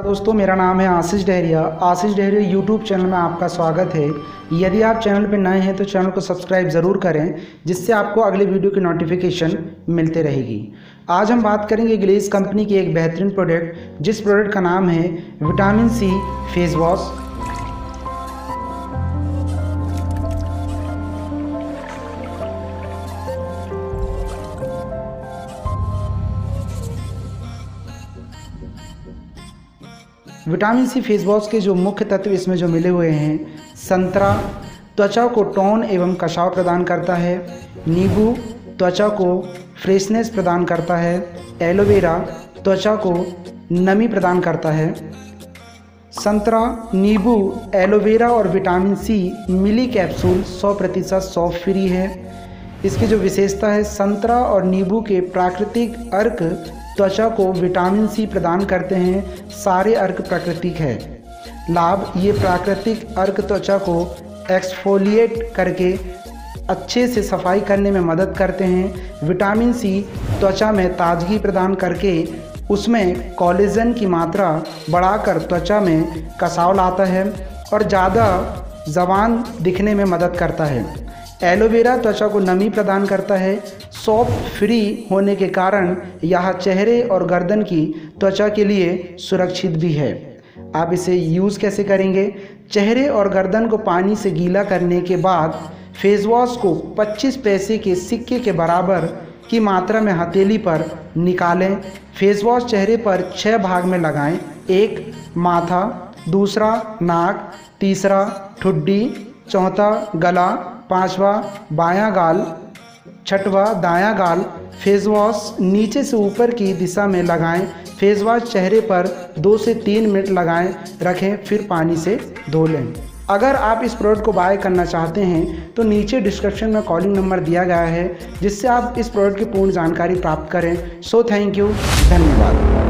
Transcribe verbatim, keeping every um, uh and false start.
दोस्तों, मेरा नाम है आशीष डहरिया। आशीष डहरिया यूट्यूब चैनल में आपका स्वागत है। यदि आप चैनल पर नए हैं तो चैनल को सब्सक्राइब ज़रूर करें, जिससे आपको अगले वीडियो की नोटिफिकेशन मिलते रहेगी। आज हम बात करेंगे ग्लेज़ कंपनी की एक बेहतरीन प्रोडक्ट, जिस प्रोडक्ट का नाम है vitamin C face wash. Vitamin C face wash के जो मुख्य तत्व इसमें जो मिले हुए हैं, संतरा त्वचा को टोन एवं कसाव प्रदान करता है, नींबू त्वचा को फ्रेशनेस प्रदान करता है, एलोवेरा त्वचा को नमी प्रदान करता है। संतरा, नींबू, एलोवेरा और विटामिन सी मिली कैप्सूल सौ प्रतिशत सॉफ्ट फ्री है। इसकी जो विशेषता है, संतरा और नींबू के प्राकृतिक अर्क त्वचा को विटामिन सी प्रदान करते हैं। सारे अर्क प्राकृतिक है। लाभ, ये प्राकृतिक अर्क त्वचा को एक्सफोलिएट करके अच्छे से सफाई करने में मदद करते हैं। विटामिन सी त्वचा में ताजगी प्रदान करके उसमें कोलेजन की मात्रा बढ़ाकर त्वचा में कसाव लाता है और ज़्यादा जवान दिखने में मदद करता है। एलोवेरा त्वचा को नमी प्रदान करता है। सॉफ्ट फ्री होने के कारण यह चेहरे और गर्दन की त्वचा के लिए सुरक्षित भी है। आप इसे यूज़ कैसे करेंगे? चेहरे और गर्दन को पानी से गीला करने के बाद फेस वॉश को पच्चीस पैसे के सिक्के के बराबर की मात्रा में हथेली पर निकालें। फेस वॉश चेहरे पर छः भाग में लगाएं। एक माथा, दूसरा नाक, तीसरा ठुड्डी, चौथा गला, पांचवा बायां गाल, छठवा दायां गाल। फेस वॉश नीचे से ऊपर की दिशा में लगाएं। फेस वॉश चेहरे पर दो से तीन मिनट लगाएं रखें, फिर पानी से धो लें। अगर आप इस प्रोडक्ट को बाय करना चाहते हैं तो नीचे डिस्क्रिप्शन में कॉलिंग नंबर दिया गया है, जिससे आप इस प्रोडक्ट की पूर्ण जानकारी प्राप्त करें। सो थैंक यू, धन्यवाद।